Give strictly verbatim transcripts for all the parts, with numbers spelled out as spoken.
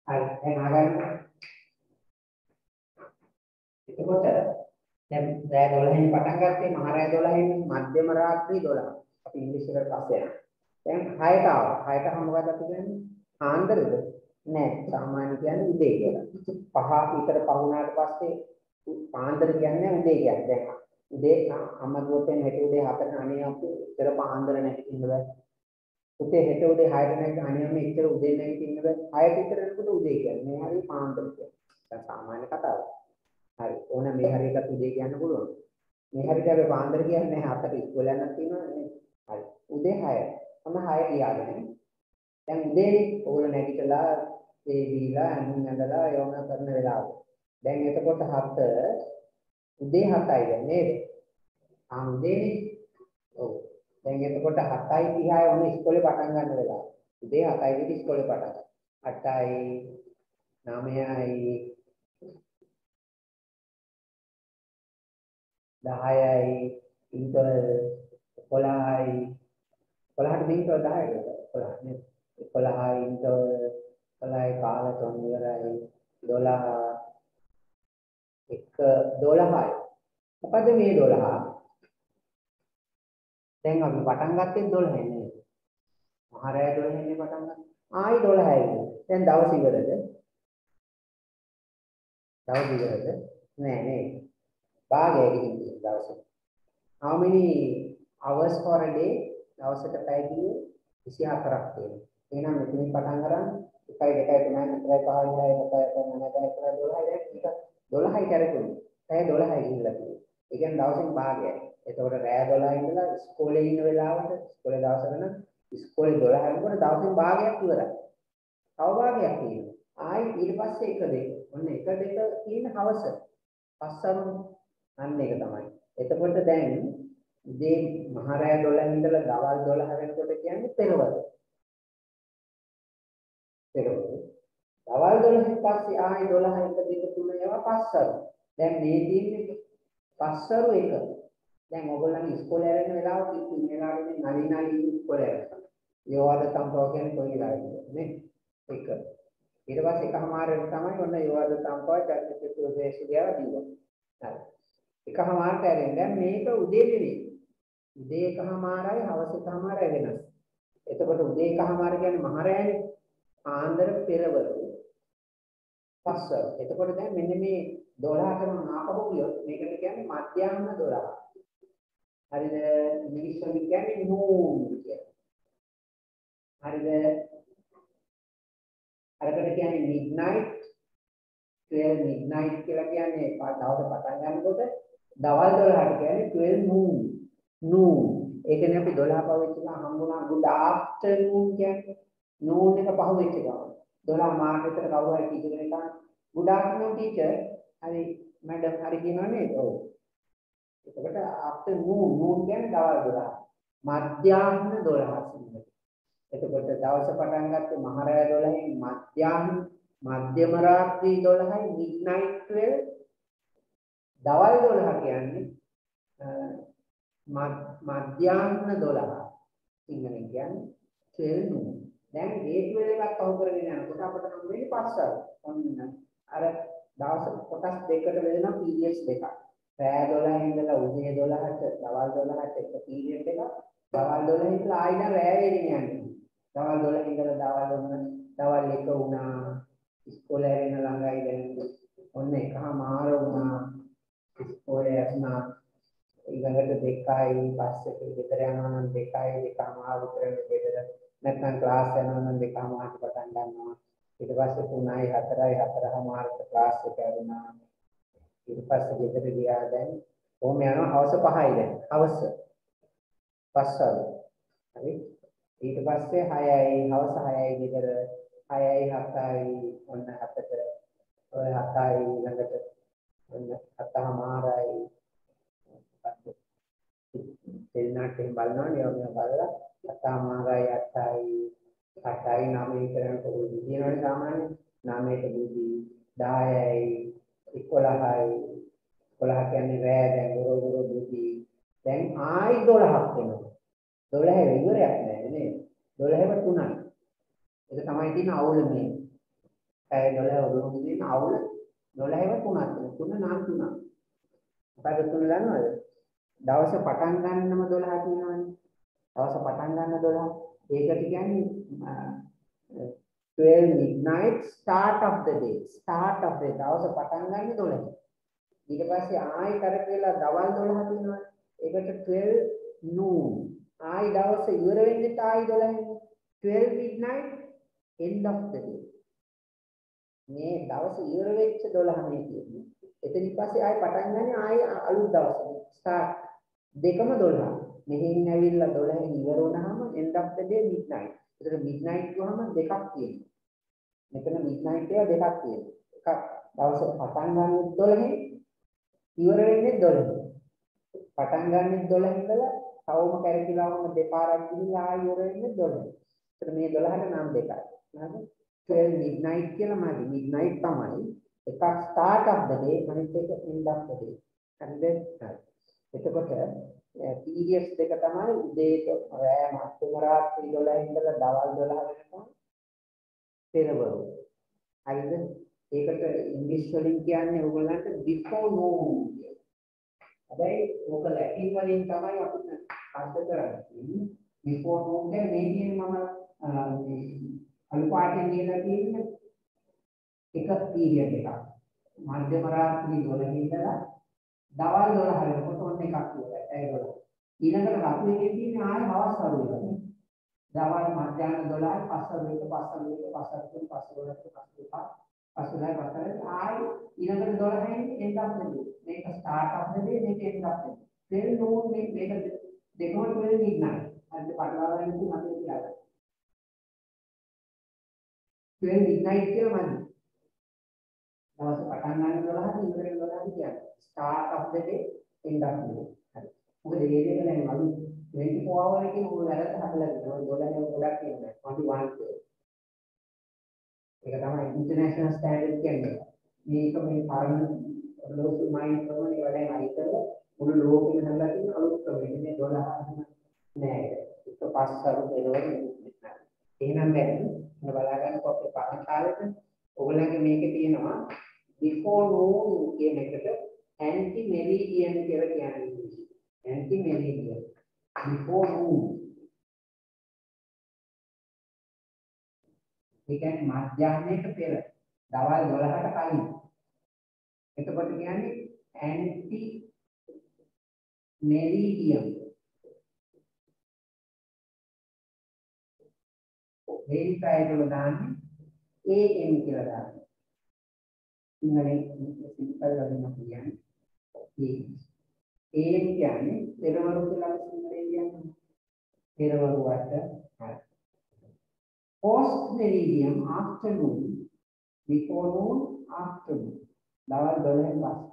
හරි දැන් ආගන්න. එතකොට දැන් රෑ දොළහෙන් පටන් ගත්තේ මහ රෑ දොළහෙන් මධ්‍යම රාත්‍රී දොළහ. අපි ඉංග්‍රීසි වලට පස්සේ යනවා. දැන් හයට ආවා. හයට මොකද අපි කියන්නේ? ආන්දරද? නෑ. සාමාන්‍ය කියන්නේ උදේ කියලා. පහ විතර පහ වුණාට පස්සේ ආන්දර කියන්නේ උදේ කියන්නේ. දැන් උදේ අම්මා දුවෙන් හෙට උදේ හතට අනේ අපි ඉතර පාන්දර නැගිටින්න බෑ. උදේ හෙට උදේ හයට නැගිටින්න අනේ අපි ඉතර උදේ නැගිටින්න බෑ. හයට විතර එනකොට උදේ කියන්නේ. මේ හරිය පාන්දර කියන්නේ. දැන් සාමාන්‍ය කතාවක්. හරි ඕන මේ හරියට උදේ කියන්න පුළුවන්. මේ හරියට අපි පාන්දර කියන්නේ නැහැ. හතට ඉස්කෝලේ යන්නත් තියෙනවා නේ. හරි. උදේ හය. මම හය ගියාගෙන. දැන් උදේනේ ඕගොල්ලෝ නැගිටලා ඒ දීලා අනුන් ඇඳලා යෝගා කරන වෙලාව. දැන් එතකොට හත උදේ හතයි දැන් නේද? ආ උදේනේ. ඔව්. දැන් එතකොට හතයි තිහයි ඔන්න ඉස්කෝලේ පටන් ගන්න වෙලාව. උදේ හතයි විතර ඉස්කෝලේ පටන් ගන්න. අටයි නවයයි දහයයි ඉන්ටර් එකොළහයි එකොළහට මේක දහයද එකොළහ නේ එකොළහයි ඉන්ටර් එකොළහයි කාල තුන ඉවරයි දොළහ එක දොළහයි මොකද මේ දොළහ දැන් අපි පටන් ගත්තේ දොළහෙන් නේද මහරය දොළහෙන් පටන් ගත්තා ආයි දොළහයි දැන් දවස් ඉවරද දවස් ඉවරද නෑ නේ භාගයකින් තියෙන දවසේ how many hours for a day දවසට පැය කිව්වේ විසි හතරක් තියෙනවා එහෙනම් මෙතනින් පටන් ගන්න එකයි දෙකයි තුනයි හතරයි පහයි හයයි හතයි අටයි නවයයි දහයයි දොළහයි දැන් ඒක දොළහයි කරකුනේ පැය දොළහයි ගිහිල්ලා තියෙනවා ඒ කියන්නේ දවසෙන් භාගයයි එතකොට රෑ දොළහ ඉඳලා ඉස්කෝලේ ඉන්න වෙලාවට ඉස්කෝලේ දවසක නම් ඉස්කෝලේ දොළහ වෙනකොට දවසෙන් භාගයක් ඉවරයි තව භාගයක් තියෙනවා ආයි ඊට පස්සේ එක දෙක ඔන්න එක දෙක තියෙන හවස පස්සම අන්න ඒක තමයි. එතකොට දැන් උදේ මහරෑ දොළහ ඉඳලා දවල් දොළහ වෙනකොට කියන්නේ පෙරවරු. පෙරවරු. දවල් දොළහෙන් පස්සේ ආයි දොළහ එක දෙක තුන ඒවා පස්සරු. දැන් මේ තියෙන්නේ පස්සරු එක. දැන් ඔයගොල්ලන්ගේ ඉස්කෝලේ ආරෙන්න වෙලාව කිව්වේ මේ වෙලාවේ නලින් නලින් ඉස්කෝලේ ආරෙන්න. යෝවාද සම්ප්‍රදාය කියන්නේ කොයි වෙලාවෙද නේ? එක. ඊට පස්සේ එකමාරෙන් තමයි ඔන්න යෝවාද සම්ප්‍රදාය චර්චිත උදේශියා දීලා. හරි. එකමාරට ඇරෙන්න දැන් මේක උදේ නෙවෙයි. උදේ එකමාරයි හවස එකමාරයි වෙනස්. එතකොට උදේ එකමාර කියන්නේ මහරෑනේ. ආන්දර පෙරවරු. පස්වරු. එතකොට දැන් මෙන්න මේ දොළහටම ආපහු ගියොත් මේකට කියන්නේ මධ්‍යහ්න දොළහ. හරිද? ඉංග්‍රීසි වලින් කියන්නේ noon කියලා. හරිද? අරකට කියන්නේ midnight twelve midnight කියලා කියන්නේ දවස් පටන් ගන්නකොට දවල් දොළහට කියන්නේ twelve noon noon ඒකනේ අපි දොළහ පහ වෙච්ච ගමන් හම්බුණා good afternoon කියන්නේ noon එක පහ වෙච්ච ගමන් දොළහ මාර්ක් විතර කවුරු හරි ටීචර් කෙනෙක් අහන good afternoon teacher හරි මැඩම් හරි කියනවා නේද ඔව් එතකොට afternoon noon කියන්නේ දවල් දොළහ මධ්‍යාහ්න දොළහ සිංහලෙන් එතකොට දවස පටන් ගත්තේ මහරෑ දොළහෙන් මධ්‍යාහ්න මධ්‍යම රාත්‍රී දොළහයි midnight twelve දවල් දොළහ කියන්නේ මධ්‍යාහ්න දොළහ සිංහලෙන් කියන්නේ twelve noon දැන් ඒ twelve එකක් අහු කරගෙන යනකොට අපිට හම් වෙන්නේ පස්සවරු ඔන්න අර දවස් කොටස් දෙකකට බෙදෙනවා පීරියඩ්ස් දෙකක් රෑ දොළහ ඉඳලා උදේ දොළහට දවල් දොළහට එක පීරියඩ් එකක් දවල් දොළහ ඉඳලා ආයෙත් රෑ වෙගෙන යන්නේ දවල් දොළහ ඉඳලා දවල් ඔන්න දවල් එක වුණා ඉස්කෝලේ යන ළඟයි දැන් ඔන්න එකමාර වුණා ඉස්කෝලේ යනවා ඊළඟට දෙකයි පස්සේ ගෙදර යනවා නම් දෙකයි දෙකමාර විතර ගෙදර නැත්නම් ක්ලාස් යනවා නම් දෙකමාරට පටන් ගන්නවා ඊට පස්සේ තුනයි හතරයි හතරමාරට ක්ලාස් එක යනවා ඊට පස්සේ ගෙදර ගියා දැන් කොහොම යනවා හවස පහයි දැන් හවස පස්සවරු හරි ඊට පස්සේ හයයි හවස හයයි ගෙදර හයයි හතයි ඔන්න හතට ඔය හතයි ළඟට ඔන්න හතමාරයි දෙන්නාටම බලනවා නියම බලලා හතමාරයි අටයි අටයි නවයි කරන පොඩි දිනවල සාමාන්‍ය නවයට බුදි දහයයි එකොළහයි එකොළහ කියන්නේ රෑ දැන් ගොරෝ ගොරෝ බුදි දැන් ආයි දොළහක් වෙනවා දොළහ ඉවරයක් නෑ නේද දොළහම තුනයි ඒක තමයි තියෙන අවුල මේ පැය දොළහ උරුම දින අවුල දොළහව තුනක් තුන නම් තුනක්. අපිට තුන දන්නවද? දවස පටන් ගන්නම දොළහ තියෙනවනේ. දවස පටන් ගන්න දොළහ. ඒකට කියන්නේ twelve midnight start of the day. Start of the දවස පටන් ගන්න දොළහ. ඊට පස්සේ ආයෙ කර කියලා දවල් දොළහ තියෙනවා. ඒකට twelve noon. ආයෙ දවස ඉවර වෙන්නේ ආයෙ දොළහනේ. twelve midnight end of the day. මේ දවස් ඉවර වෙච්ච දොළහ මේ කියන්නේ. එතනින් පස්සේ ආයෙ පටන් ගන්න ආයෙ අලුත් දවසක්. ස්ටාර්ට් දෙකම දොළහ. මෙහෙන් ඇවිල්ලා දොළහෙන් ඉවර වුණාම end of the day midnight. ඒතර midnight කියවම දෙකක් තියෙනවා. මෙතන midnight එක දෙකක් තියෙනවා. එකක් දවස පටන් ගන්න දොළහෙන් ඉවර වෙන්නේ දොළහෙන්. පටන් ගන්න දොළහෙන් ඉඳලා තවම කැරකිලාවම දෙපාරක් ගිහිල්ලා ආයෙ ඉවර වෙන්නේ දොළහෙන්. ඒතර මේ දොළහට නම් දෙකයි. හරිද? twelve midnight කියලා මදි. midnight තමයි එකක් start of the day අනිත් එක end of the day. හරිද? හරි. එතකොට periods දෙක තමයි උදේට රෑ මධ්‍යම රාත්‍රී දොළහ ඉඳලා දවල් දොළහ වෙනකම් පෙරවරු. හරිද? ඒකට ඉංග්‍රීසි වලින් කියන්නේ ඕගොල්ලන්ට before noon කියලා. හැබැයි ඕක ලැටින් වලින් තමයි අපිට අර්ථ කරන්නේ. before noon කියන්නේ මේ කියන්නේ මම අනුපාතයෙන් කියලා කියන්නේ එක පීරියඩ් එකක්. මධ්‍යම රාත්‍රී දොළහ ඉඳලා දවල් දොළහ වෙනකොට ඔන්න එකක් කියලා. ඒ දොළහ. ඊළඟට රතු එකේ තියෙන ආයෙ හවස් වරුව එක. දවල් මධ්‍යහන දොළහ පස්වරු එක පස්වරු එක පස්වරු තුන පස්වරු හතර පස්වරු පහ පස්වරු හය පස්වරු ආයෙ ඊළඟට දොළහෙන් end of the day. මේක start of the day මේක end of the day. twelve noon මේක දෙකම twelve midnight. අද පටලවා ගන්න මතක තියාගන්න. twelve midnight කියලා මදි. දවස් පටන් ගන්න දොළහට ඉවර වෙන දොළහට කියන්නේ. start of the day end of the day. හරි. මොකද මේ දෙක දැන් අලු twenty-four hour එකේ මොකද වැරද්ද හදලා තියෙනවා. දොළහ ගොඩක් කියන්නේ. only one day. ඒක තමයි ඉන්ටර්නැෂනල් ස්ටෑන්ඩඩ් කියන්නේ. මේක මේ පරණ ලෝකෙ මයින් ප්‍රමාණය වැඩි අයිතල මුළු ලෝකෙම හදලා තියෙන අලුත් ක්‍රමයක මේ දොළහ නෑ. ඒක පස්සරු දෙනවනේ. එහෙනම් දැන් බලා ගන්නකො අපේ පරණ කාලෙට ඔයගොල්ලන්ගේ මේකේ තියෙනවා before noon කියන එකට anti meridian කියලා කියන්නේ. anti meridian before noon. ඒ කියන්නේ මධ්‍යහ්නයට පෙර දවල් දොළහට කලින්. එතකොට කියන්නේ anti meridian. verify වල දාන්නේ A M කියලා දාන්න. ඉංග්‍රීසි සිම්පල් වලින් කියන්නේ A M කියන්නේ පෙරවරු කියලා සිංහලෙන් කියන්නේ. පෙරවරු වට හරි. post meridian afternoon before noon afternoon. දවල් දොළහෙන් පස්සේ.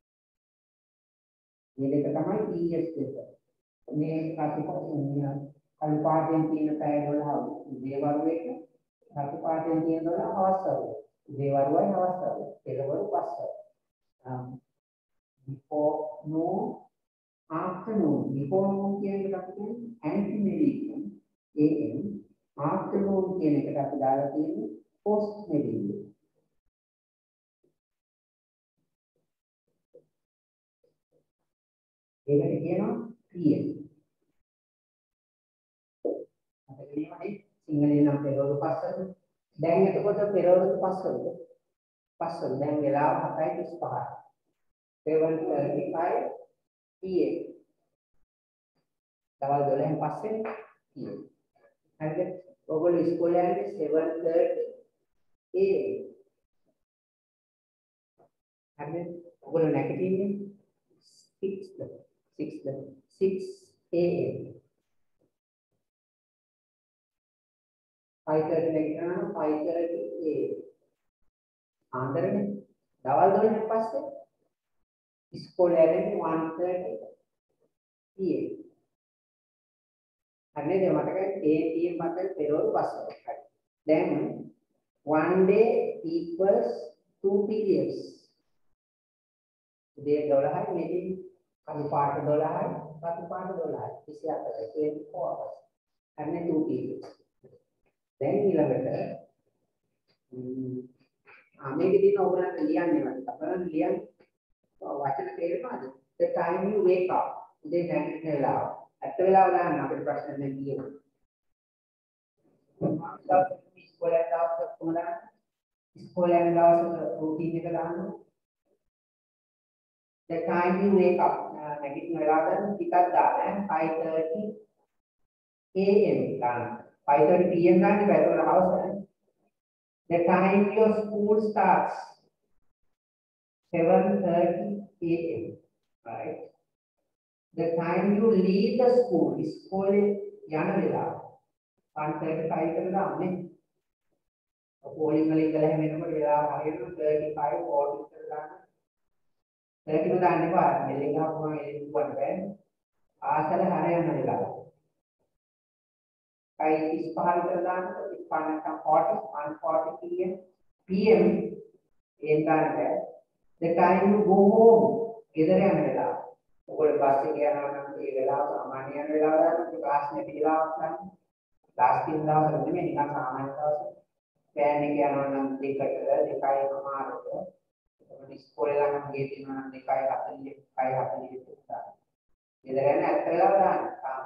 මේ දෙක තමයි P S දෙක. මේ ප්‍රතිපදින කළු පාටෙන් තියෙන පැය දොළහ උදේවරු එක රතු පාටෙන් තියෙන දොළහ හවස් වරුව. උදේවරුයි හවස් වරුව. පෙරවරු පස්වරු. before noon afternoon. before noon කියන එකට අපි කියන්නේ anti meridian A M. afternoon කියන එකට අපි දාලා තියෙන්නේ post meridian. ඒකට කියනවා P M. සිංහලෙන් නම් පෙරවරු පස්වරු. දැන් එතකොට පෙරවරු පස්වරු. පස්වරු දැන් වෙලාව හතයි තිස්පහයි. seven thirty-five P M. දවල් දොළහෙන් පස්සේ P M. හරිද? ඔයගොල්ලෝ ඉස්කෝලේ යන්නේ seven thirty A M. හරිද? ඔයගොල්ලෝ නැගිටින්නේ six A M. five thirty නැගිටිනවා five thirty A M. ආන්දරනේ දවල් දොළහෙන් පස්සේ ඉස්කෝලේ යන්නේ one thirty P M. හරිද? මතකයි A P M මතකයි පෙරවරු පස්වරු. හරි. දැන් one day equals two periods. උදේ දොළහයි මෙදී කළු පාට දොළහයි රතු පාට දොළහයි twenty-four twenty-four hours. හරිනේ two periods. දැන් ඊළඟට ආ මේකේ තියෙන ඕගලන්ට ලියන්නේ වගේ. අපලන් ලියන්න වචන තේරෙනවද? The time you wake up. උදේ නැගිටින වෙලාව. ඇත්ත වෙලාව දාන්න අපිට ප්‍රශ්න නැහැ කියනවා. ඉස්කෝලේ දවසක කොහොමද? ඉස්කෝලේ යන දවසක රූටීන් එක දාන්න. The time you wake up. නැගිටින වෙලාව දාන්න ටිකක් දාන්න. five thirty A M දාන්න. five thirty P M දාන්න බැලුවල අවශ්‍යයි. The time your school starts. seven thirty A M. Right? The time you leave the school, ඉස්කෝලේ යන වෙලාව one thirty-five කට දාන්නේ. පොලිං වල ඉඳලා හැමෙන්නකොට වෙලාව හරියනවා thirty-five forty කට දාන්න. thirty කට දාන්න එපා. මෙලෙන් ගහපුවම එළියට වන්න බෑ. ආසල හරියන වෙලාව. I thirty-five කට දාන්න. thirty-five නැත්නම් forty, one forty P M P M ඒ දාන්න. The time you go home, ගෙදර යන වෙලාව. ඔයගොල්ලෝ බස් එකේ යනවා නම් ඒ වෙලාව සාමාන්‍ය යන වෙලාව දාන්න. ක්ලාස් එකේ වෙලාවක් ගන්න. ක්ලාස් තින් දවසක් නෙමෙයි නිකන් සාමාන්‍ය දවසක්. පෑන් එක යනවා නම් දෙකට දෙකයි සමානට. ඒකට ඉස්කෝලේ ළඟ ගියේ තියෙනවා නම් දෙකයි හතළිස් එකයි හතළිස් දෙකක්. ගෙදර යන ඇත්ත වෙලාව දාන්න.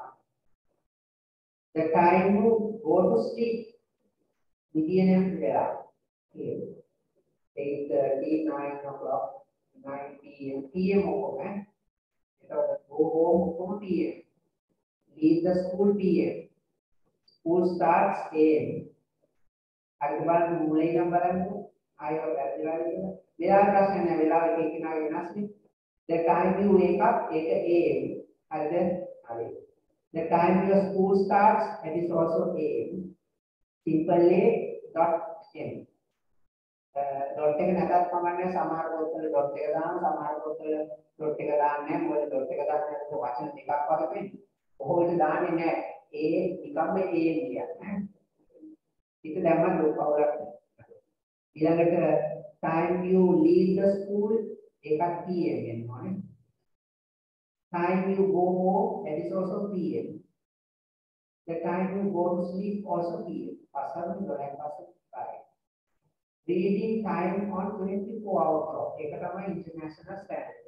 The time you go to sleep. නිදියන වෙලාව. eight thirty, nine o'clock, nine P M P M ඔක්කොම ඈ. එතකොට go home ඔක්කොම P M. Leave the school P M. School starts A M. අද බලන්න මුලින් නම් බලන්න ආයෙත් වැරදිලා ඉන්න. වෙලාව ප්‍රශ්න නැහැ. වෙලාව එක එකිනෙකාගේ වෙනස්නේ. The time you wake up ඒක A M. හරිද? හරි. The time your school starts that is also A M. Simple A dot M. dot එක නැතත් කමන්නේ සමහර පොත්වල dot එක දාන සමහර පොත්වල dot එක දාන්නේ නැහැ. මොකද dot එක දාන්නේ වචන දෙකක් වගේ වෙන්නේ. කොහොමද දාන්නේ නැහැ. A නිකම්ම A කියන්නේ. itu dapat berpower. ඊළඟට time you leave the school එකක් P M වෙනවා. Time you go home that is also P M. The time you go to sleep also P M. Pasal dollar pasal baik. Reading time on twenty-four hour clock. ඒක තමයි international standard.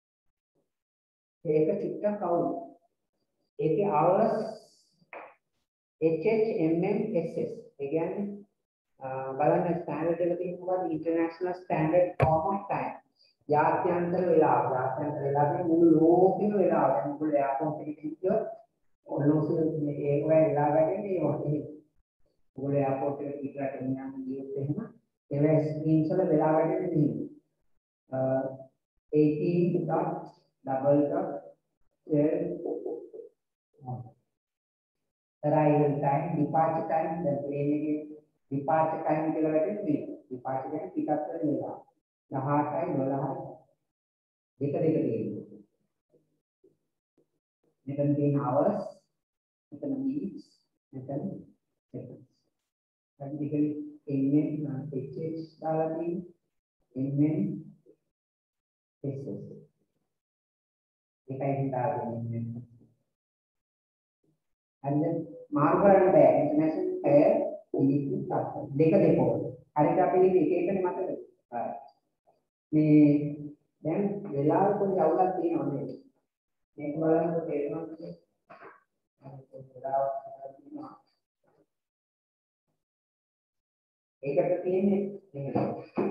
ඒක චිත්ත කවුද? ඒකේ hours H H M M S S. ඒ කියන්නේ බලන්න standard එක තියෙන මොකද්ද international standard form of time. ජාත්‍යන්තර වෙලාව. ජාත්‍යන්තර වෙලාවේ මුළු ලෝකෙම වෙලාව. දැන් මුළු එයාපෝට් එකේ කිව්වොත් ඔලෝසෙ මේ ඒක වගේ වෙලාව ගන්නේ ඒවා. මුළු එයාපෝට් එකේ පිටරට එන්න ගියොත් එහෙම ඒවා ස්ක්‍රීන්ස් වල වෙලාව ගන්නේ නෙමෙයි. eighteen dot double dot arrival time, departure time, dan plane එකේ departure time කියලා වැටෙන්නේ. departure කියන්නේ පිටත් වෙන වෙලාව. දහඅටයි දොළහයි දෙක දෙක තියෙනවා. මෙතන තියෙන hours, මෙතන minutes, මෙතන seconds. Practically M M H H දාලා තියෙන්නේ. M M S S. ඒකයි හිතාගන්නේ. and then මාරු කරන්න බෑ ඉන්ටර්නැෂනල් පැය ඉනිටි දෙක දෙකෝද හරියට අපි ඉන්නේ එක එකනේ මතකද මේ දැන් වෙලාව පොඩි අවුලක් තියෙනවා නේද මේක බලනකොට තේරෙනවා වෙලාව තියෙනවා ඒකට තියෙන්නේ එහෙම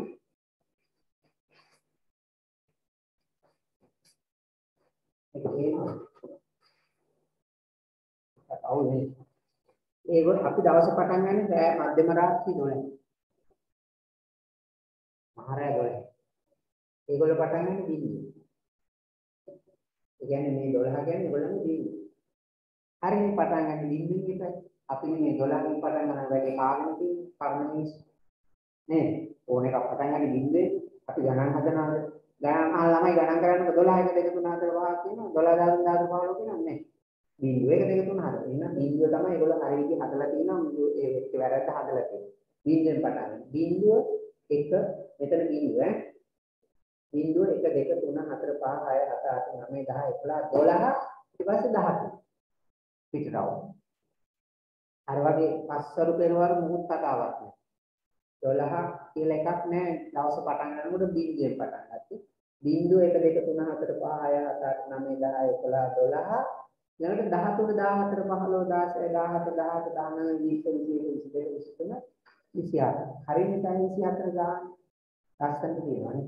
ඒක තියෙනවා අවුනේ ඒක අපි දවස් පටන් ගන්න රෑ මධ්‍යම රාත්‍රී දොළහ. මහරෑ දොළහ. ඒගොල්ලෝ පටන් ගන්න දින්නේ. ඒ කියන්නේ මේ දොළහ කියන්නේ ඒගොල්ලන්ගේ දින්නේ. හරිනේ පටන් ගන්න දින්නේ එකයි. අපි මේ දොළහෙන් පටන් ගන්න වැඩි කාගෙන තියෙන කර්මනීස් නේ. ඕන එකක් පටන් ගන්න දින්නේ අපි ගණන් හදනවා. ගණන් අහලා ළමයි ගණන් කරන්නකො දොළහ එක දෙක තුන හතර පහ කියනවා. දොළහ දහතුන් දහතුන් පනළොස් කියනවා නේ. බිංදුව එක දෙක තුන හතර. එහෙනම් බිංදුව තමයි ඒගොල්ලෝ හරිය විදිහට හදලා තියෙනවා. ඒ වැරද්ද හදලා තියෙනවා. බිංදුවෙන් පටන් ගන්න. බිංදුව එක මෙතන බිංදුව ඈ. බිංදුව එක දෙක තුන හතර පහ හය හත අට නවය දහ එකොළහ දොළහ ඊට පස්සේ දහතුන. පිටරව. අර වගේ පස්වරු පෙරවරු මුකුත් කතාවක් නෑ. දොළහ කියලා එකක් නැහැ. දවස පටන් ගන්නකොට බිංදුවෙන් පටන් ගත්තේ. බිංදුව එක දෙක තුන හතර පහ හය හත අට නවය දහ එකොළහ දොළහ ඊළඟට දහතුන දාහතර පහළොව දාසය දාහත දාහත දානවය විස්ස විසිඑක විසිදෙක විසිතුන විසිහතර. හරියනේ දැන් විසිහතර ගාන ලස්සනට තියෙනවානේ.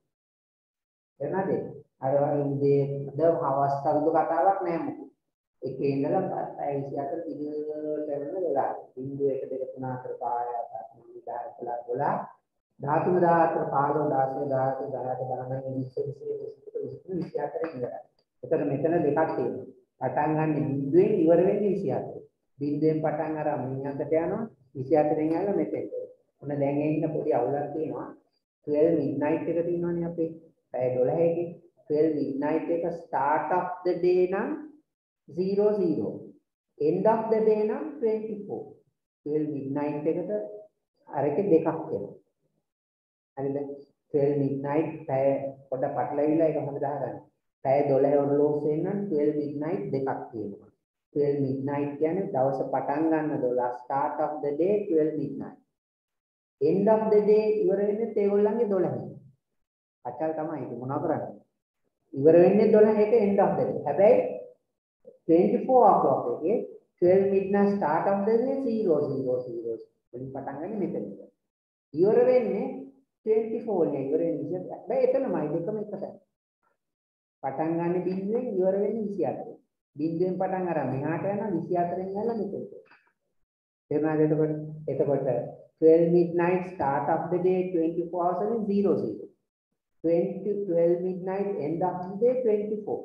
එනවාද? අර වගේ උදේ ද හවස් කරුදු කතාවක් නෑ මොකද. එකේ ඉඳලා පැය විසිහතර දිගට යන වෙලාව. බිංදුව එක දෙක තුන හතර පහ හය හත අට නවය දහ එකොළහ දොළහ දහතුන දාහතර පහළොව දාසය දාහත දාහත දානවය විස්ස විසිඑක විසිතුන විසිතුන විසිහතර ඉඳලා. එතකොට මෙතන දෙකක් තියෙනවා. පටන් ගන්න බිංදුවෙන් ඉවර වෙන්නේ විසිහතර. බිංදුවෙන් පටන් අරන් මෙහාට යනවා විසිහතරෙන් යනවා මෙතෙන්ට. ඔන්න දැන් එන්න පොඩි අවුලක් තියෙනවා. twelve midnight එක තියෙනවානේ අපේ. පැය දොළහකේ twelve midnight එක start of the day නම් zero zero. end of the day නම් twenty-four. twelve midnight එකට අර එක දෙකක් වෙනවා. හරිද? twelve midnight පැය පොඩ පටලවිලා ඒක හොඳට අහගන්න. පැය දොළහ ඔරලෝසුවෙන් නම් twelve midnight දෙකක් තියෙනවා. twelve midnight කියන්නේ දවස පටන් ගන්න දොළහ start of the day twelve midnight. end of the day ඉවර වෙන්නේ ඒගොල්ලන්ගේ දොළහෙන්. අචල් තමයි ඒක මොනවා කරන්නේ? ඉවර වෙන්නේ දොළහ එක end of the day. හැබැයි twenty-four o'clock එකේ twelve midnight start of the day zero zero zero වලින් පටන් ගන්න මෙතන. ඉවර වෙන්නේ twenty-four නේ ඉවර වෙන්නේ. හැබැයි එතනමයි දෙකම එකයි. පටන් ගන්න බිංදුවෙන් ඉවර වෙන්නේ විසිහතර. බිංදුවෙන් පටන් අරන් මෙහාට යනවා විසිහතරෙන් යනවා මෙතෙන්ට. තේරුණාද එතකොට? එතකොට twelve midnight start of the day twenty-four hours and zero zero. twenty twelve midnight end of the day twenty-four.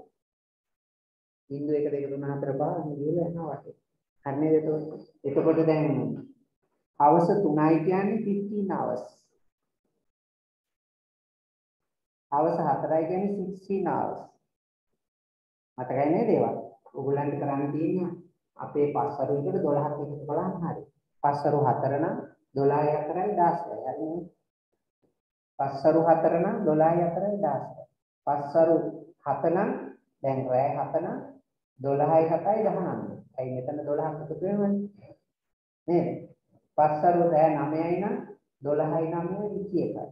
බිංදුව එක දෙක තුන හතර පහ ගිහලා යනවා වටේ. හරිනේ එතකොට? එතකොට දැන් හවස තුනයි කියන්නේ fifteen hours. හවස හතරයි කියන්නේ sixteen hours. මතකයි නේද ඒවා? ඔයගොල්ලන්ට කරන්න තියෙන්නේ අපේ පස්වරු විතර දොළහක් එකතු කළාම හරි. පස්වරු හතර නම් දොළහයි හතරයි දහසයි. හරිනේ. පස්වරු හතර නම් දොළහයි හතරයි දහසයි. පස්වරු හත නම් දැන් රෑ හත නම් දොළහයි හතයි දහනවයයි. අයි මෙතන දොළහක් එකතු වෙනවනේ. නේද? පස්වරු රෑ නවයයි නම් දොළහයි නවයයි විසිඑකයි.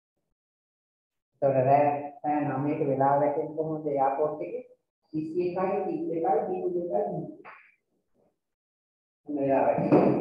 ඒතකොට රෑ රෑ නවයට වෙලාව වැටෙන්නේ කොහොමද එයාපෝට් එකේ? විසිඑකයි තිස් එකයි බිංදුව දෙකයි. වෙලාව වැටෙන්නේ.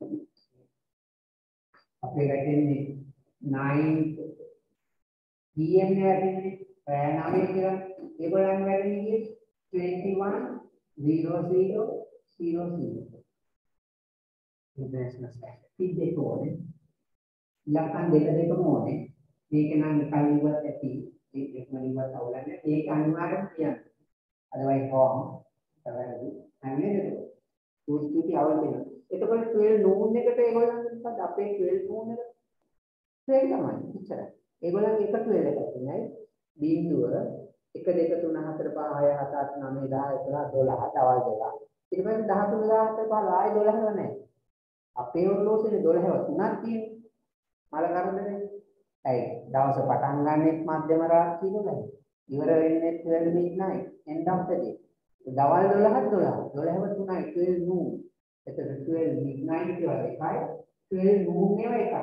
අපේ වැටෙන්නේ nine p m වැටෙන්නේ රෑ නවය කියලා. ඒගොල්ලන් වැටෙන්නේ twenty-one zero zero zero zero. International standard දෙක ඕනේ. ඉලක්කම් දෙක දෙකම ඕනේ. මේක නම් කලින්වත් ඇති. ඒක එකම ඉවත් අවුලන්නේ. ඒක අනිවාර්යෙන් කියන්න. otherwise wrong. තමයි. හරිද? සූත්‍රයේ අවුල් වෙනවා. එතකොට twelve noon එකට ඒගොල්ලන් මොකද අපේ twelve noon එක twelve තමයි. ඉච්චරයි. ඒගොල්ලන් එකතු වෙලා ඉන්නේ. බිංදුව එක දෙක තුන හතර පහ හය හත අට නවය දහ එකොළහ දොළහ දවල් දොළහ. ඊට පස්සේ දහතුන දාහතර පහ ආයෙ දොළහ නැහැ. අපේ ඔරලෝසුවේ දොළහව තුනක් තියෙනවා. මල කරදරේ. ඇයි දවස පටන් ගන්නෙත් මධ්‍යම රාත්‍රී දොළහයි. ඉවර වෙන්නේ twelve midnight end of the day. දවල් දොළහක් දොළහ. දොළහව තුනයි twelve noon. එතකොට twelve midnight කියලා එකයි twelve noon ඒවා එකයි.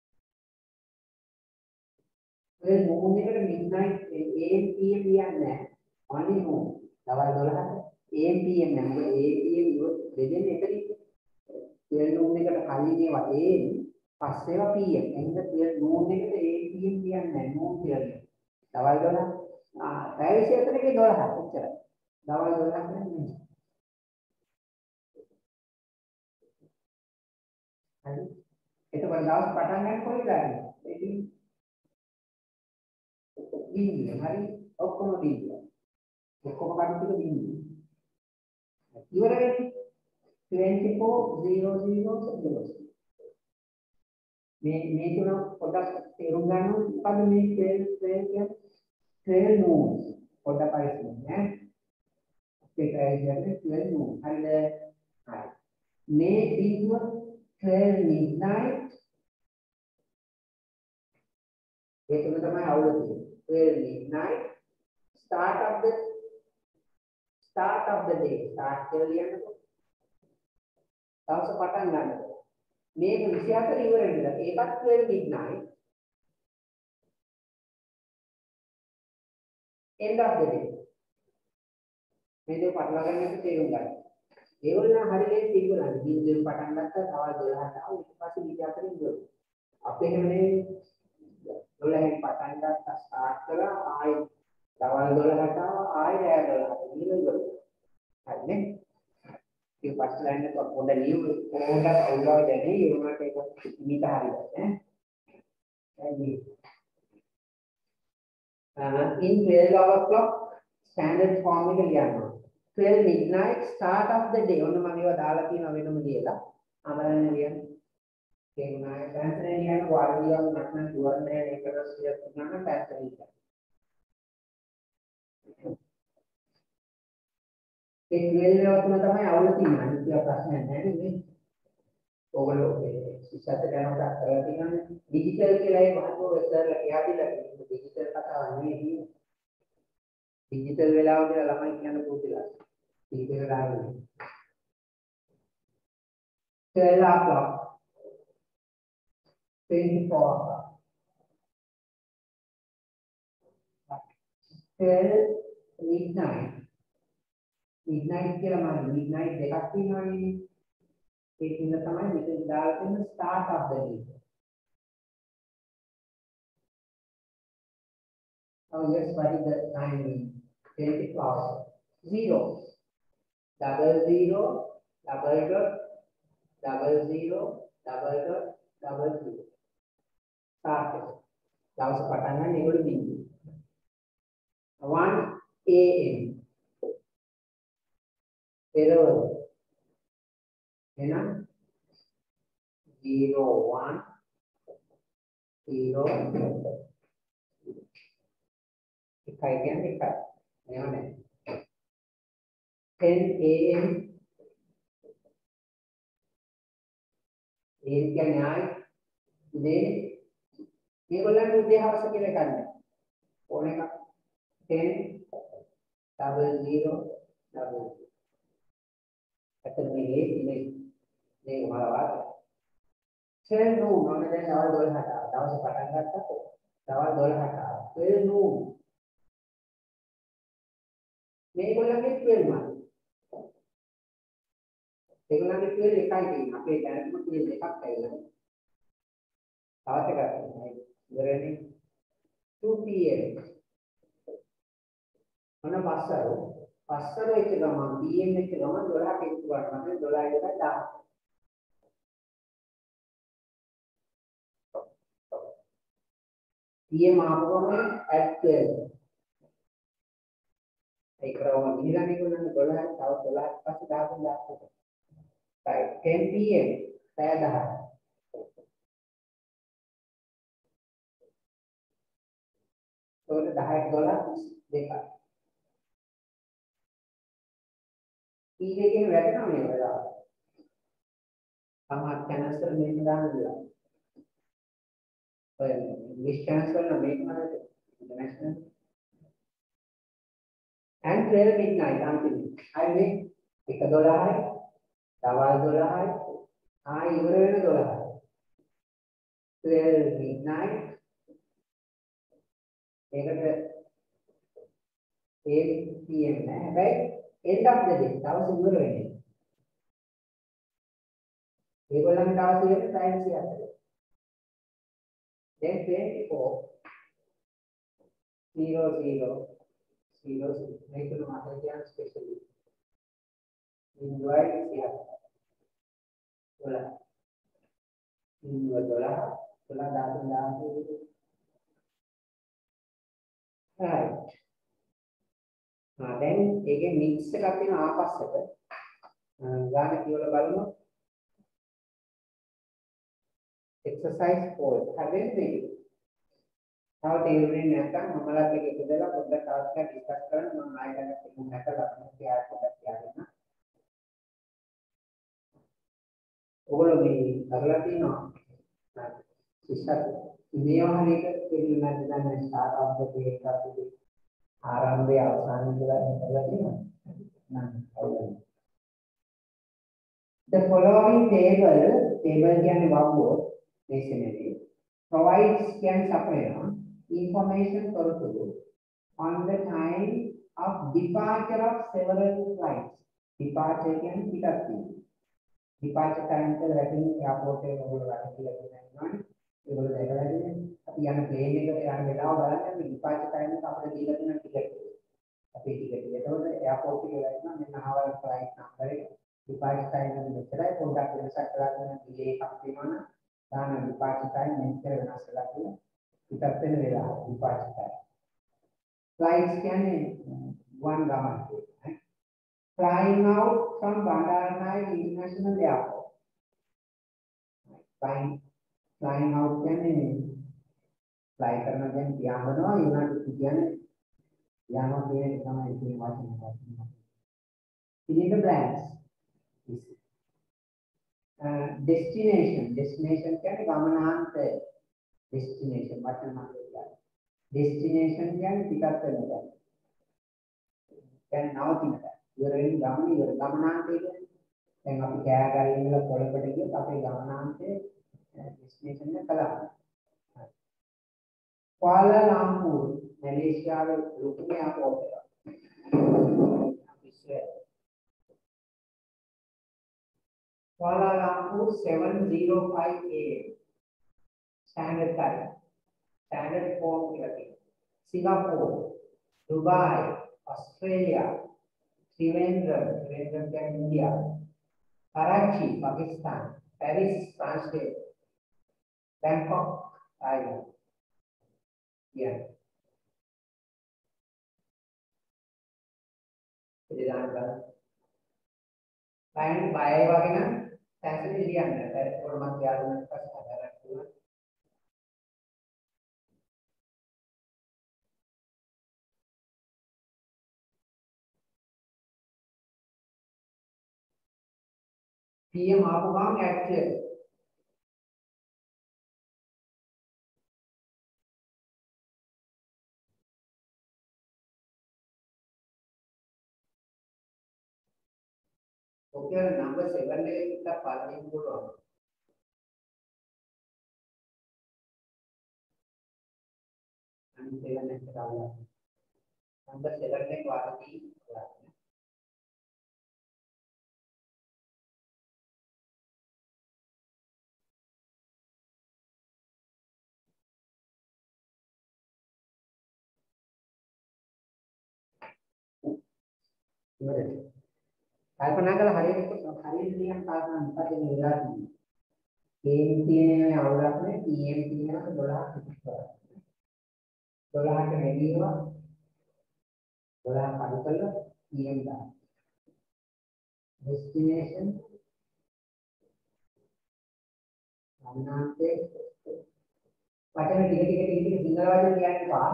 twelve noon එකට midnight A M P M කියන්නේ නැහැ. only noon. දවල් දොළහට A M P M නෑ. මොකද A M P M ඉව දෙදෙන්නේ එකදී. twelve noon එකට කලින් ඒවා A M පස්සේ ඒවා P M. එහෙනම් twelve noon එකට A M P M කියන්නේ නැහැ. noon කියන්නේ. දවල් දොළහ ආ පැය විසිහතරකේ දොළහ එච්චරයි. දවල් දොළහ කියන්නේ හරි. එතකොට දවස් පටන් ගන්න කොහෙද? ඒකයි බිංදුව. හරි. ඔක්කොම බිංදුව. ඔක්කොම කඩු ටික බිංදුව. ඉවර වෙන්නේ twenty-four zero zero zero. මේ මේ තුන පොඩ්ඩක් තේරුම් ගන්න මොකද මේ twelve twelve කියන්නේ twelve noon. පොඩ්ඩක් පරිස්සම් ඈ. අපේ කියන්නේ twelve noon. හරිද? හරි. මේ බිංදුව twelve midnight ඒක තමයි අවුල තියෙන්නේ. twelve midnight start of the start of the day start කියලා කියනකොට දවස පටන් ගන්නවා. මේක විසිහතර ඉවර වෙනවා. ඒකත් twelve midnight. end of the day. මේ දේ පටලවා ගන්න එක තේරුම් ගන්න. ඒගොල්ලෝ හරි ලේසි ඉවරයි. බින්දුවෙන් පටන් ගත්තා තව දොළහට ආව ඊට පස්සේ විසිහතර ඉවරයි. අපේ හැම නෙවෙයි දොළහෙන් පටන් ගත්තා ස්ටාර්ට් කළා ආයි තවල් දොළහට ආව ආයි රෑ දොළහට ඉවරයි. හරිනේ? ඒ ෆස්ට් ලයින් එක පොඩ ලියු කොහොමද අවුලව දැනේ ඒ වුණාට ඒක ඉමිට හරියට ඈ. හරි. in twelve hour clock standard form එක ලියනවා. twelve midnight start of the day. ඔන්න මම ඒවා දාලා තියෙනවා වෙනම ලියලා. අමරන්න ලියන්න. තේරුණාද? පැන්සලෙන් ලියන්න වාර්ඩියක් නැත්නම් දුවන්නේ ඒකට සියක් තුනක් පැන්සලෙන් ලියන්න. ඒ twelve වතුන තමයි අවුල තියෙන්නේ. අනිත් ප්‍රශ්නයක් නැහැ නේ. ඕගොල්ලෝ ඉස්සත් කරනකොට අත්දැකලා තියෙනවානේ. ඩිජිටල් කියලා ඒ මහත්වෝ වෙස්ටර්ලා කියා දීලා තියෙනවා. ඩිජිටල් කතාවක් නෙවෙයි තියෙන්නේ. ඩිජිටල් වෙලාව කියලා ළමයි කියන්න පුදුලා. ඩිජිටල් වෙලාව. twelve o'clock. twenty-four o'clock. twelve midnight. midnight කියලා මම midnight දෙකක් තියෙනවානේ. ඒකින්ද තමයි මෙතන දාලා තියෙන start of the day. Oh yes, what is the timing? twenty-four. Zero. Double zero. Double dot. Double zero. Double dot. Double zero. Start. දවස් පටන් ගන්න ඒගොල්ලෝ බින්දු. one A M. පෙරවරු. එහෙනම් zero one zero එකයි කියන්නේ එකයි. එහෙම නැහැ. ten A M ඒ කියන්නේ ආයි උදේ මේගොල්ලන්ට උදේ හවස කියලා එකක් නැහැ. ඕන එකක් ten double zero double ඇත්තට මේ ඉන්නේ මේ වලවත් twelve noon ඔන්න දැන් දවල් දොළහට දවස් පටන් ගත්තා දවල් දොළහට twelve noon මේගොල්ලන්ගේ twelve මාන ඒගොල්ලන්ගේ twelve එකයි තියෙන්නේ අපේ දැනටම twelve එකක් ඇවිල්ලා තවත් එකක් තමයි ඉවරනේ two P M ඔන්න පස්සරෝ පස්සරෝ එක ගමන් P M එක ගමන් දොළහට එකතු කරනවා නම් දොළහ එකයි දහය P M ආපුවම at twelve ඒක කරවම ගිහිලා නිකුණන්නේ දොළහ තව දොළහක් පස්සේ දහතුන් දහතුන් right ten P M පැය දහය ඒකට දහය දොළහ දෙකක් ඊයේ වැටෙනවා මේ වෙලාව සමහර කැන්සර් මේක දාන්න දෙලා ඔය ඉංග්‍රීසි කැන්සර් නම් මේක නේද ඉන්ටර්නැෂනල් and twelve midnight අන්තිම හරිනේ එක දොළහයි දවල් දොළහයි ආයි ඉවර වෙන දොළහයි twelve midnight ඒකට eight P M නෑ හැබැයි end of the day දවස් ඉවර වෙන්නේ ඒගොල්ලන්ගේ දවස් ඉවරනේ time විසිහතර then twenty-four zero zero zero මේක මතක තියාගන්න ස්පෙෂලි ඉන්වයිට් විසිහතර දොළහ ඉන්වයිට් දොළහ දොළහ දහතුන් දහතුන් right ආ දැන් ඒකේ මික්ස් එකක් තියෙන ආපස්සට ගාන කියවලා බලමු exercise four හැබැයි තව තේරුනේ නැත්නම් මමලත් එක එකදලා පොඩ්ඩක් තවත් ටිකක් ඩිස්කස් කරන්න මම ආයෙත් එකක් නැතලා අපි ආයෙත් පොඩ්ඩක් කියන්න ඔයගොල්ලෝ මේ කරලා තියෙනවා ඉස්සත් මේවා හරියට තේරුම් ගන්න දැන් ස්ටාර්ට් ඔෆ් ද ඩේ එකක් අපි ආරම්භය අවසානය කියලා කරලා තියෙනවා නම් The following table, table can වගුව basically provides can supply information තොරතුරු on the time of departure of several flights. Departure කියන්නේ පිටත් වීම. Departure time එක රැකින් එයාපෝට් එකේ ඔයගොල්ලෝ රැකින් කියලා කියනවා. ඒගොල්ලෝ දැකලා ඉන්නේ. අපි යන ප්ලේන් එකට යන වෙලාව බලන්න මේ departure time එක අපිට දීලා තියෙන ටිකට් එක. අපේ ටිකට් එක. ඒතකොට එයාපෝට් එකේ වෙලා මෙන්න හවල් ෆ්ලයිට් නම්බර් එක. departure time එක මෙච්චරයි. පොඩ්ඩක් වෙනසක් කරලා තියෙන ඩිලේ එකක් තියෙනවනම් දාන departure time මෙච්චර වෙනස් කරලා තියෙනවා. පිටත් වෙන වෙලාව departure time. Flights කියන්නේ one ගමන් කියන්නේ. Flying out from Bandaranaike International Airport. Flying flying out කියන්නේ fly කරන දැන් තියාඹනවා ඊළඟට කියන්නේ යනවා කියන එක තමයි ඉතින් වචන වචන. Fill in the blanks. Uh, destination destination කියන්නේ ගමනාන්තය. Destination වචන මතක ගන්න. Destination කියන්නේ පිටත් වෙන තැන. දැන් නවතින තැන. ඉවර වෙන ගමන ඉවර ගමනාන්තය කියන්නේ දැන් අපි කෑගල්ල ඉඳලා කොළඹට ගියොත් අපේ ගමනාන්තයේ destination එක කළා. Kuala Lumpur මැලේසියාවේ ලොකුම එයාපෝට් එක. අපි ඉස්සර Kuala Lumpur seven oh five A M standard time. Standard form කියලා තියෙනවා. Singapore, Dubai, Australia, Trivandrum, Trivandrum කියන්නේ India, Karachi, Pakistan, Paris, France, Bangkok, Thailand. Yeah. Jadi jangan lain bayar wage නම් පැහැදිලි ලියන්න. ඒකට මම යාළුවන්ට පස්සේ හදාගන්න පුළුවන්. P M ආපු ගමන් ඇක්චුවල් ඔකේ නම්බර් seven එකේ ඉන්න පළවෙනි පුළුවන්. අනිත් seven එකට ආවා. නම්බර් seven එක වාරදී බලන්න. ඉවරයි. කල්පනා කරලා හරියට හරියට නිකන් කල්පනා මොකද මේ වෙලා තියෙන්නේ. කේම් තියෙන අවුලක් නේ P M තියෙනවා twelve විතර. twelve ට වැඩිවා twelve කඩ කළා P M දාන්න. destination අන්නාන්තේ වචන ටික ටික ටික ටික සිංහල වචන කියන්න එපා.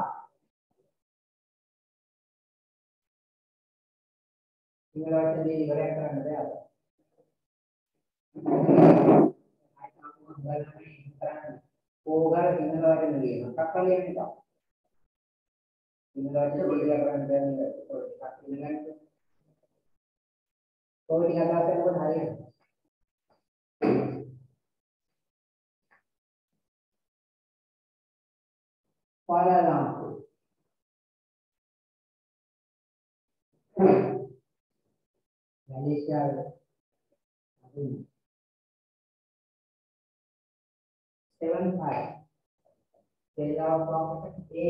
සිංහල වචන දෙක ඉවරයක් කරන්න බෑ අද. ඕගාර සිංහල වචන ලියන කක්කල යන්න එපා. සිංහල වචන ලියලා කරන්න බෑ නේද? ඒක ඉල්ලන්න. ඔය ටික හදාගන්නකොට හරියට. Kuala Lumpur. Malaysia. Seven five. Seven from A.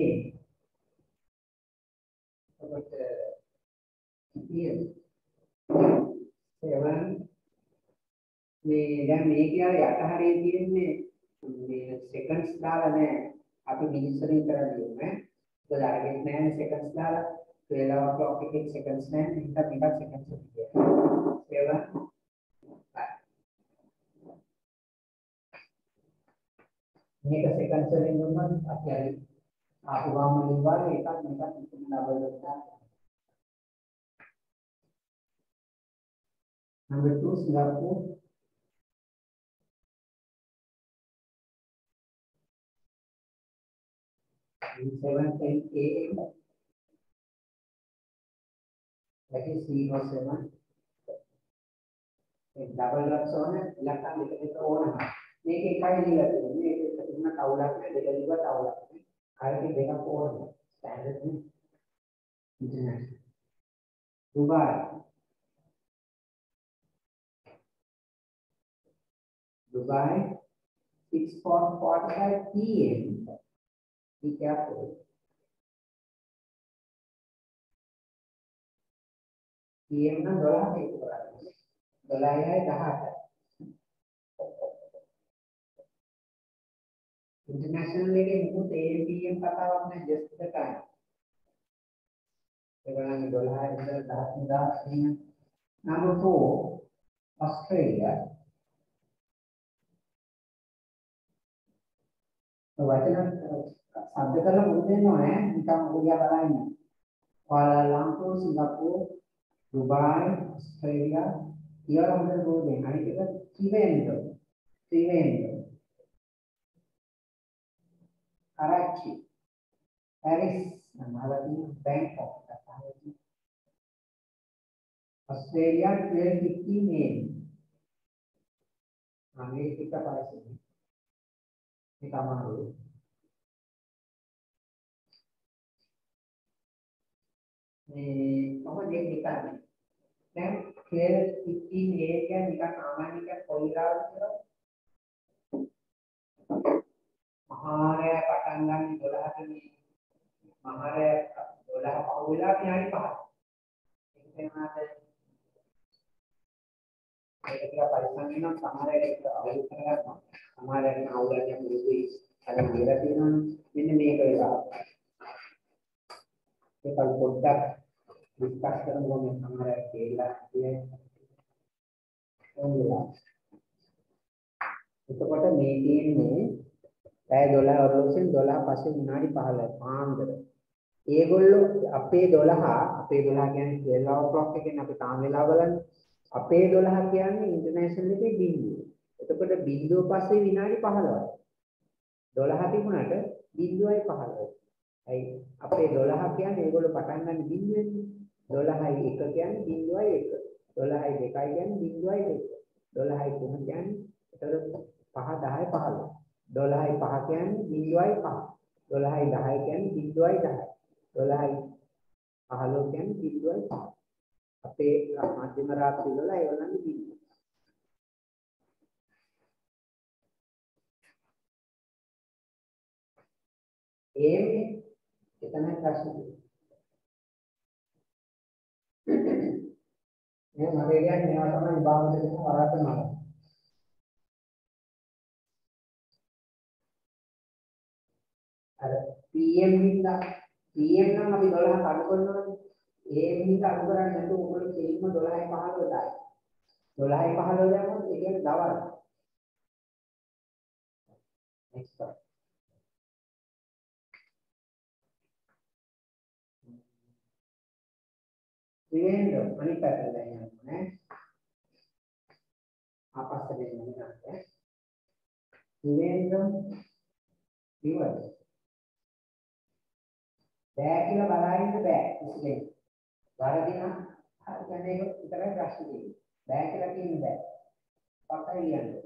But here seven. මේ දැන් මේ කියන්නේ යට හරිය තියෙන්නේ මේ seconds දාලා නෑ. අපි මිනිස්සුන් කරන්නේ නෑ. ඒක අරගෙන නෑ seconds දාලා twelve o'clock එකේ seconds නෑ. ඒක ටිකක් seconds එක. seven මේක seconds වලින් දුන්නොත් අපි හරි ආපු ගාම වලින් වාගේ එකක් මේකත් ඉතින් ඩබල් එකක්. Number two Singapore. seven ten A M. That is zero seven. මේ ඩබල් ලක්ස් ඕන ඉලක්කම් දෙක දෙක ඕන. මේක එකයි දීලා තියෙන්නේ. මේක එක තුන තවුලක් නෑ දෙක දිග තවුලක්. කායික දෙකක් ඕන. ස්ටෑන්ඩඩ් නේ. International. Dubai. Dubai six forty-five P M. Be careful. P M නම් දොළහක එක කරන්නේ. දොළහයි දහඅට. International එකේ මොකද A M P M කතාවක් නැහැ just the time. ඒගොල්ලන්ගේ දොළහයි ඉඳලා දහස් දහස් තියෙන. Number four Australia. වචන શબ્ද කරලා මුල් දෙන්න ඕනේ නිකන් ඔයා බලන්න. Kuala Lumpur, Singapore, Dubai, Australia, here on the road and I get a Trivandrum, Trivandrum, Karachi, Paris, Bangkok, Australia, twelve fifty May. America, Paris. Kita mahu. Ini apa dia kita ni? Dan twelve fifty May kan jika saman ni kan koira itu. Maharaya Patangan di dolah ni. Maharaya dolah Paula ni hari pahal. Ini mana? Kita parisan ni nam Maharaya kita awal kerana Maharaya ni awal yang berbudi. Ada mira ni nam ini ni koira. Kita buat discuss करने में हमारा केरला ये होगा तो पता meeting में काय dollar और लोसेन डॉलर पासे मुनाडी पहल है पांडर ये गोल्लो अपे डॉलर हा अपे डॉलर क्या है केरला और ब्लॉक के ना पे तामिल लावलन अपे डॉलर क्या है इंटरनेशनल के बिंदु तो पता बिंदु पासे विनाडी पहल है डॉलर हाथी मुनाडे बिंदु आई पहल है आई अपे डॉलर क्या है ये गोल्लो पटांगा बिंदु है දොළහයි එක කියන්නේ බිංදුවයි එක. දොළහයි දෙකයි කියන්නේ බිංදුවයි දෙක. දොළහයි තුන කියන්නේ එතකොට පහ දහයි පහළොව. දොළහයි පහ කියන්නේ බිංදුවයි පහ. දොළහයි දහයි කියන්නේ බිංදුවයි දහයි. දොළහයි පහළොව කියන්නේ බිංදුවයි පහ. අපේ මධ්‍යම රාත්‍රී වල ඒවලන්නේ බිංදුව. ඒ එතන ප්‍රශ්නේ මේ මගේ කියන්නේ මේවා තමයි විභාග දෙකම වරද්දනවා. අර P M හින්දා P M නම් අපි දොළහක් අඩු කරනවානේ. A M හින්දා අඩු කරන්නේ නැතුව ඔයගොල්ලෝ කෙලින්ම දොළහයි පහළොව දායි. දොළහයි පහළොව දැම්මොත් ඒ කියන්නේ දවල්. next one. Trivandrum අනිත් පැත්තට දැන් යනවා. ආපස්සට එන්න ගන්න. Trivandrum viewers. බෑ කියලා බලාගෙන බෑ කිසිදෙයක්. වරදින හරි මේක විතරයි ප්‍රශ්නේ තියෙන්නේ. බෑ කියලා කියන්නේ බෑ. පක්කයි කියන්නේ.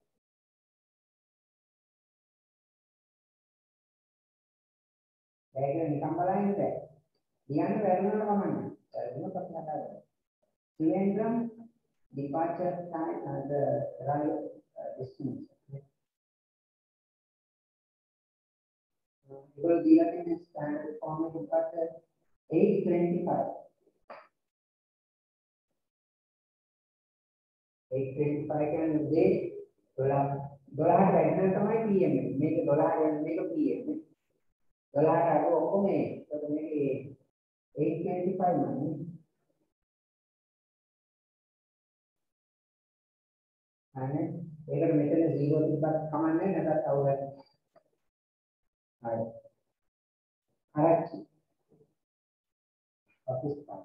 බෑ කියලා නිකන් බලාගෙන බෑ. කියන්නේ වැරදුනට කමන්නේ. වැරදුනොත් අපි කතා කරමු. Trivandrum departure time and the arrival destination. Because the other standard form of departure eight twenty-five. eight twenty-five can be dollar dollar right now තමයි P M මේක dollar මේක P M dollar අර ඔක්කොම ඒක මේක eight twenty-five නේ අනේ ඒකට මෙතන zero තිබ්බත් කමන්නේ නැත්නම් අවුලක් හරි Karachi Pakistan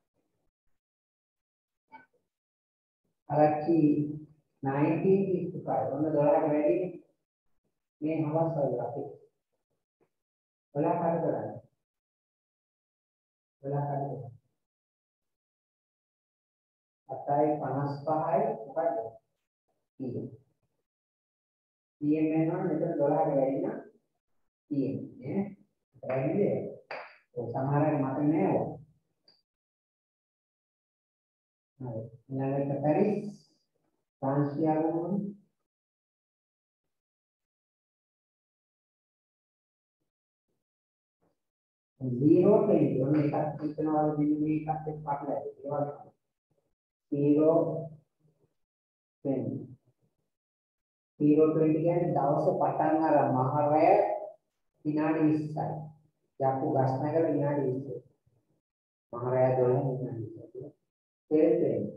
Karachi nineteen fifty-five ඔන්න දොළහට වැඩි මේ හවස් වල අපි ඔලා කාට කරන්නේ ඔලා කාට කරන්නේ අටයි පනස් පහයි මොකද? පීඑම්. පීඑම් වෙනවා මෙතන දොළහට වැඩි නම් පීඑම් නේ. හරිද? ඔය සමහර අය මතක නෑ ඔය. හරි. ඊළඟට පැරිස් ෆ්‍රාන්සියාවම zero twenty ඔන්න එකක් හිතනවා බිඳුව එකක් එක්ක පටලැවි. ඒ වගේ zero twenty zero twenty කියන්නේ දවස පටන් අර මහරය විනාඩි විස්සයි. යකු ගස් නැගලා විනාඩි විස්සයි. මහරය දොළහ විනාඩි විස්සයි. තේරෙන්නේ?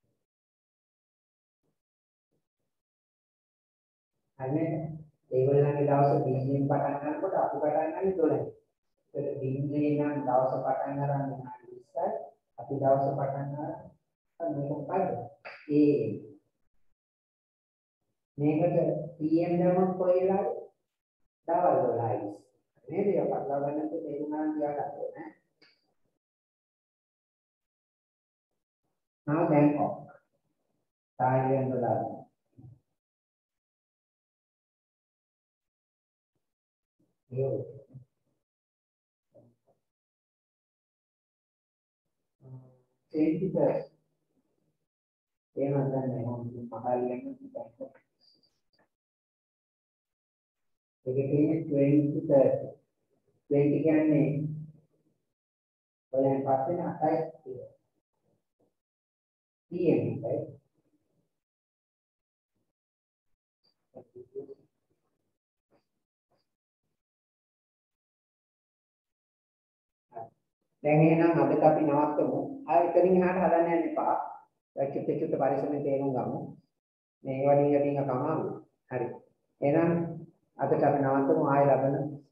අනේ ඒගොල්ලන්ගේ දවස බින්දෙන් පටන් ගන්නකොට අපි පටන් ගන්නේ දොළහයි. ඒක බින්දේ නම් දවස පටන් ගන්න විනාඩි විස්සයි. අපි දවස පටන් ගන්න මේක මොකද? ඒ මේකට පීඑම් නමක් කොහෙලාද? දවල් දොළහයි. නේද? ඒක පටලවා ගන්නත් තේරුම් ගන්න තියාගන්න ඕනේ. Now Bangkok. Thailand dollar. Yo. twenty first. Yang ada memang mahal yang Bangkok. Jadi twenty third. twenty kan ni. Boleh pasti nak kait. Iya ni kait. දැන් එහෙනම් අද අපි නවත්තමු. ආයෙ එතනින් එහාට හදන්න යන්න එපා. ඒක චුට්ට චුට්ට පරිස්සමෙන් තේරුම් ගමු. මේ වගේ යටින් අකමාරු. හරි. එහෙනම් අදට අපි නවත්තමු. ආයෙ ලබන